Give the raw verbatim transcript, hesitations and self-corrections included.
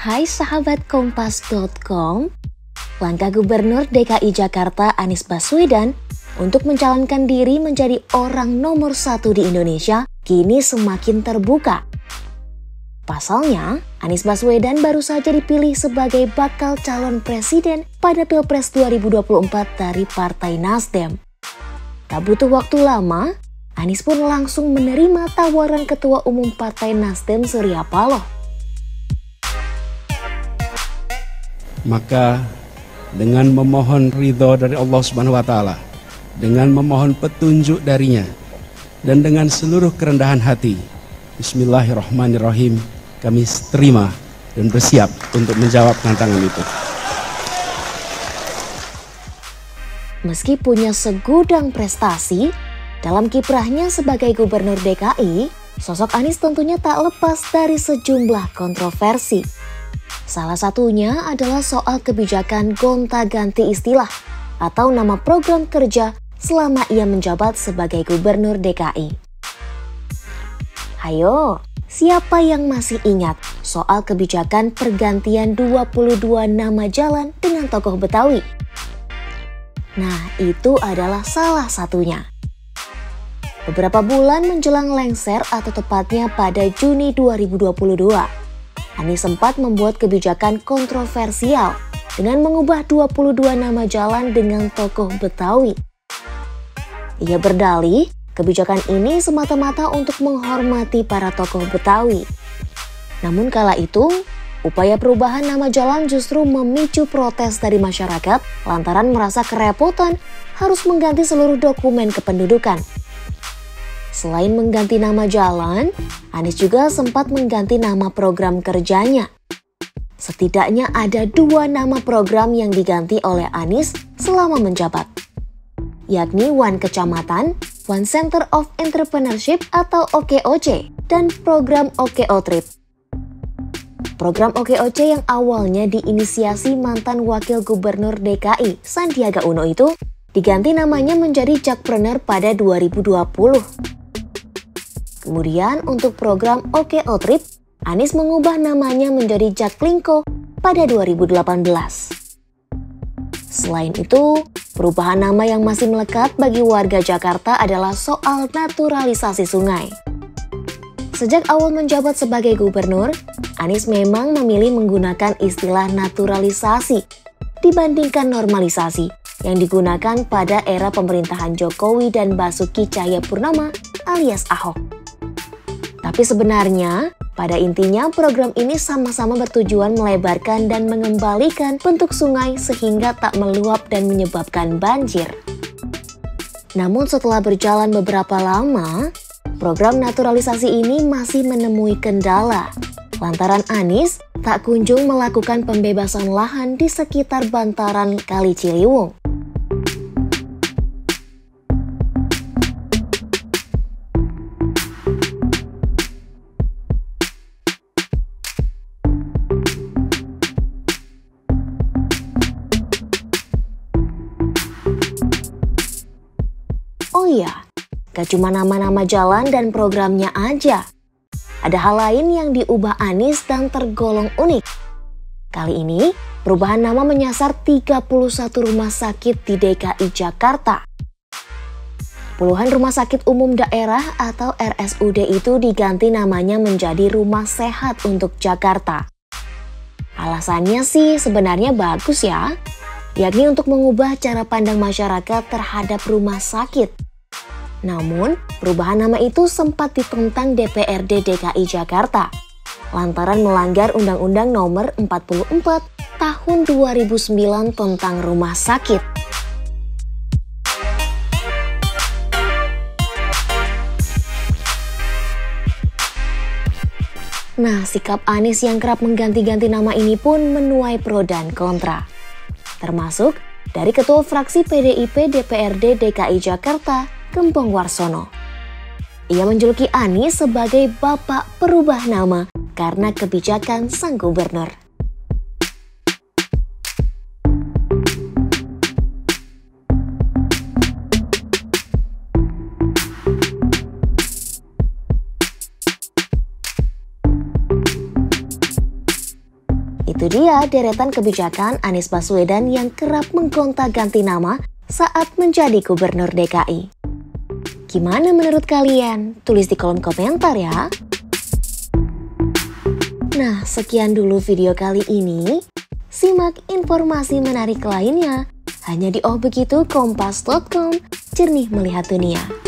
Hai sahabat kompas titik com, langkah Gubernur D K I Jakarta Anies Baswedan untuk mencalonkan diri menjadi orang nomor satu di Indonesia kini semakin terbuka. Pasalnya, Anies Baswedan baru saja dipilih sebagai bakal calon presiden pada Pilpres dua ribu dua puluh empat dari Partai Nasdem. Tak butuh waktu lama, Anies pun langsung menerima tawaran Ketua Umum Partai Nasdem Surya Paloh. Maka dengan memohon ridho dari Allah Subhanahu wa Ta'ala, dengan memohon petunjuk darinya, dan dengan seluruh kerendahan hati, Bismillahirrahmanirrahim, kami terima dan bersiap untuk menjawab tantangan itu. Meski punya segudang prestasi, dalam kiprahnya sebagai Gubernur D K I, sosok Anies tentunya tak lepas dari sejumlah kontroversi. Salah satunya adalah soal kebijakan gonta-ganti istilah atau nama program kerja selama ia menjabat sebagai Gubernur D K I. Hayo, siapa yang masih ingat soal kebijakan pergantian dua puluh dua nama jalan dengan tokoh Betawi? Nah, itu adalah salah satunya. Beberapa bulan menjelang lengser atau tepatnya pada Juni dua ribu dua puluh dua, Anies sempat membuat kebijakan kontroversial dengan mengubah dua puluh dua nama jalan dengan tokoh Betawi. Ia berdalih, kebijakan ini semata-mata untuk menghormati para tokoh Betawi. Namun kala itu, upaya perubahan nama jalan justru memicu protes dari masyarakat lantaran merasa kerepotan harus mengganti seluruh dokumen kependudukan. Selain mengganti nama jalan, Anies juga sempat mengganti nama program kerjanya. Setidaknya ada dua nama program yang diganti oleh Anies selama menjabat, yakni One Kecamatan, One Center of Entrepreneurship atau O K O C, dan program O K O Trip. Program O K O C yang awalnya diinisiasi mantan Wakil Gubernur D K I Sandiaga Uno itu diganti namanya menjadi Jakpreneur pada dua ribu dua puluh. Kemudian untuk program O K O Trip, Anies mengubah namanya menjadi Jaklingko pada dua ribu delapan belas. Selain itu, perubahan nama yang masih melekat bagi warga Jakarta adalah soal naturalisasi sungai. Sejak awal menjabat sebagai gubernur, Anies memang memilih menggunakan istilah naturalisasi dibandingkan normalisasi yang digunakan pada era pemerintahan Jokowi dan Basuki Cahayapurnama alias Ahok. Tapi sebenarnya, pada intinya program ini sama-sama bertujuan melebarkan dan mengembalikan bentuk sungai sehingga tak meluap dan menyebabkan banjir. Namun setelah berjalan beberapa lama, program naturalisasi ini masih menemui kendala, lantaran Anies tak kunjung melakukan pembebasan lahan di sekitar bantaran Kali Ciliwung. Oh iya, gak cuma nama-nama jalan dan programnya aja. Ada hal lain yang diubah Anies dan tergolong unik. Kali ini, perubahan nama menyasar tiga puluh satu rumah sakit di D K I Jakarta. Puluhan rumah sakit umum daerah atau R S U D itu diganti namanya menjadi Rumah Sehat untuk Jakarta. Alasannya sih sebenarnya bagus ya, yakni untuk mengubah cara pandang masyarakat terhadap rumah sakit. Namun, perubahan nama itu sempat ditentang D P R D D K I Jakarta lantaran melanggar Undang-Undang Nomor empat puluh empat Tahun dua ribu sembilan tentang rumah sakit. Nah, sikap Anies yang kerap mengganti-ganti nama ini pun menuai pro dan kontra. Termasuk dari Ketua Fraksi P D I P D P R D D K I Jakarta, Gembong Warsono. Ia menjuluki Anies sebagai Bapak Perubah Nama karena kebijakan sang gubernur. Itu dia deretan kebijakan Anies Baswedan yang kerap menggonta-ganti nama saat menjadi gubernur D K I. Gimana menurut kalian? Tulis di kolom komentar ya. Nah, sekian dulu video kali ini. Simak informasi menarik lainnya hanya di Oh Begitu Kompas dot com, jernih melihat dunia.